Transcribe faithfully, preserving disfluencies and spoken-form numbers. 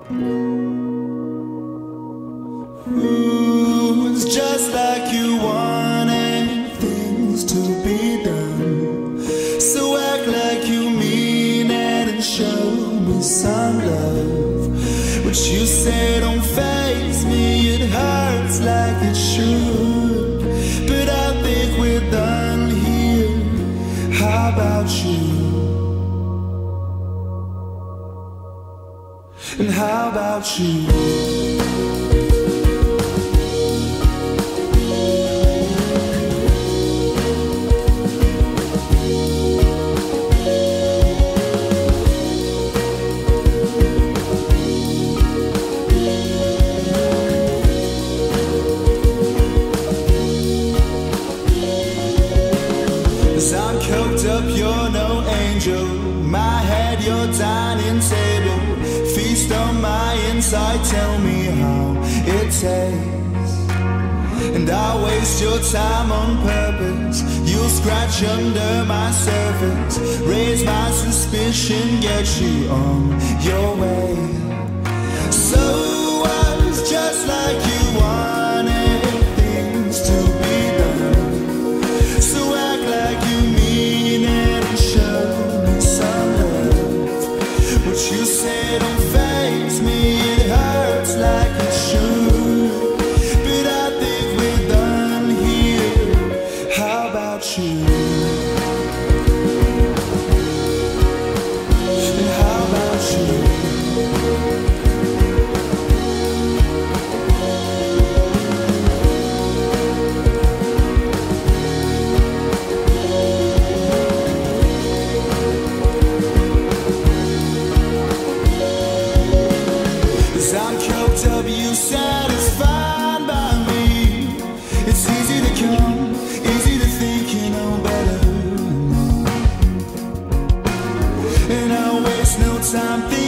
Ooh, it's just like you wanted things to be done. So act like you mean it and show me some love. What you say don't faze me, it hurts like it should. But I think we're done here. How about you? And how about you? I'm coked up, you're no angel. My head, your dining table. Feast on my inside, tell me how it tastes. And I waste your time on purpose. You'll scratch under my surface, raise my suspicion, get you on your way. So I was just like you wanted things to be done. So act like you mean it and show me some love. What you say don't faze me, it hurts like it should. But I think we're done here. How about you? And how about you? I'm coked up, you satisfied by me. It's easy to come, easy to think you know better. And I waste no time thinking